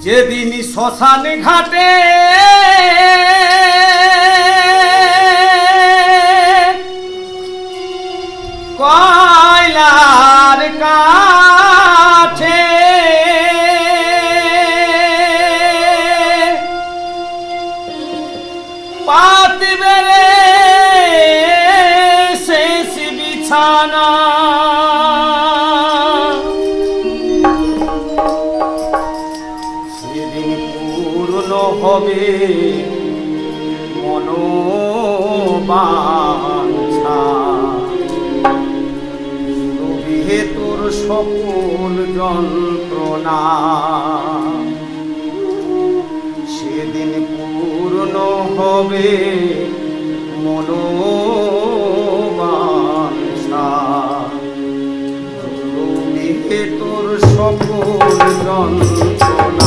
যেদিন শ্মশান ঘাটে কয়লার কাছে পাতবে রে শেষ বিছানা সেদিন পূর্ণ হবে মনোবাঞ্ছা রবে তোর সকল যন্ত্রণা সেদিন পূর্ণ হবে মনোবাঞ্ছা রবে তোর সকল যন্ত্রণা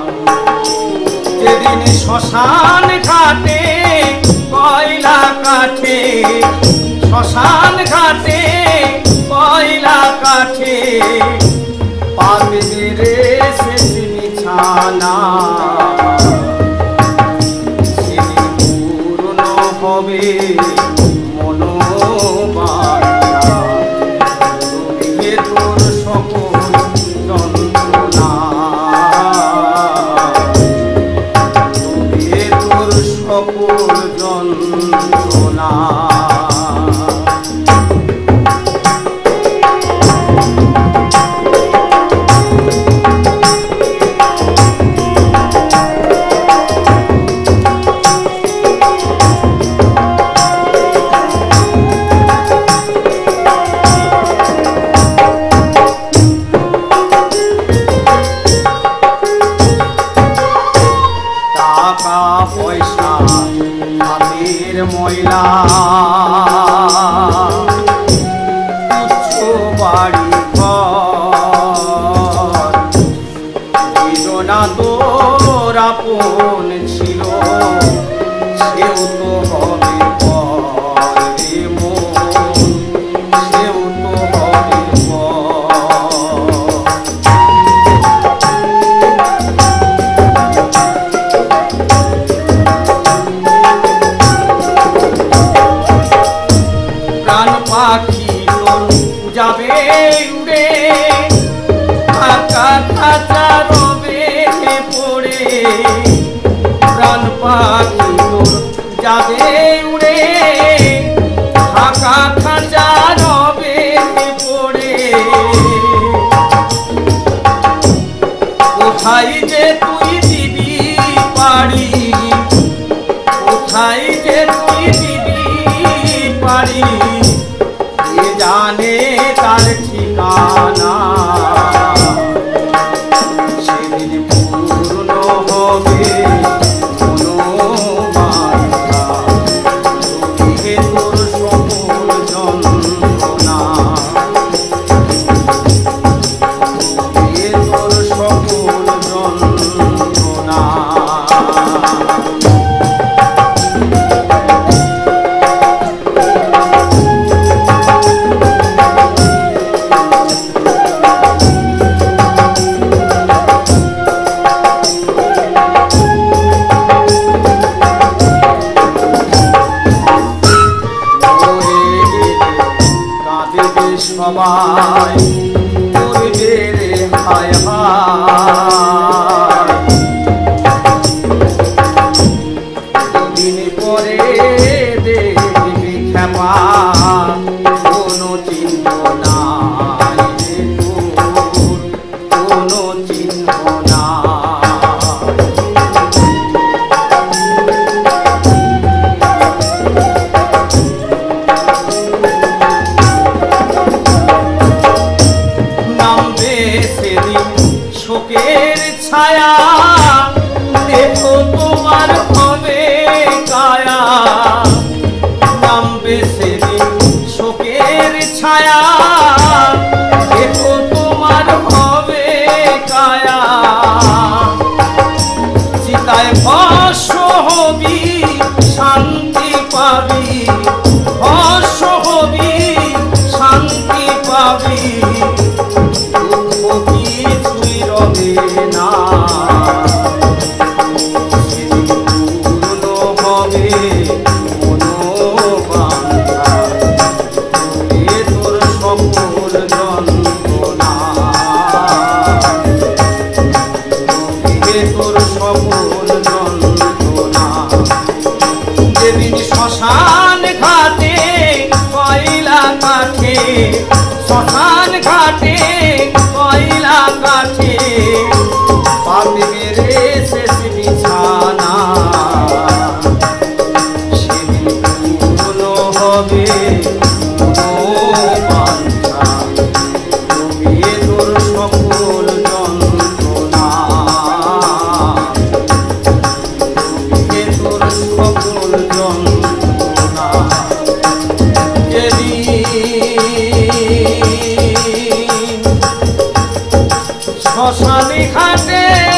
যেদিন শ্মশান ঘাটে কয়লা কাঠে শ্মশান ঘাটে কয়লা কাঠে পাবে রে শেষ বিছানা সেদিন পূর্ণ হবে মনোবাঞ্ছা রবে তোর সকল যন্ত্রণা রবে তোর সকল যন্ত্রণা পয়সা হাতের ময়লা তুচ্ছ বাড়ি ঘর বেদনা তোর আপন ছিল সেও তো হবে পর রে মন সেও তো হবে পাখি তোর যাবে উড়ে ফাঁকা খাঁচা রবে পড়ে প্রাণ পাখি তোর যাবে উড়ে ফাঁকা খাঁচা রবে পড়ে কোথায় যে তুই দিবি পারি কোথায় যে তুই দিবি পারি জানে তার ঠিকানা সেদিন পূর্ণ হবে মনোবাঞ্ছা রবে তোর সকল যন্ত্রণা রবে তোর সকল যন্ত্রণা সবাই করবে রে হায় হায় দিন পরে দেখবি ক্ষমা কোনো চিহ্ন নাই রে তোর কোনো চিহ্ন শোকের ছায়া দেখো তোমার হবে কায়া নামবে সেদিন শোকের ছায়া দেখো তোমার হবে কায়া চিতায় ভস্ম হবি শান্তি পাবি ভস্ম হবি শান্তি পাবি দুঃখ কিছুই রবে না। হবে মনোবাঞ্ছা, এ তোর সকল যন্ত্রণা, এ তোর সকল যন্ত্রণা। যেদিন শ্মশান ঘাটে কয়লা কাঠে, শ্মশান ঘাটে কয়লা কাঠে পাবে রে শেষ বিছানা, সেদিন পূর্ণ হবে মনোবাঞ্ছা, এ তোর সকল যন্ত্রণা, এ তোর সকল যন্ত্রণা। যেদিন শ্মশানে ঘাটে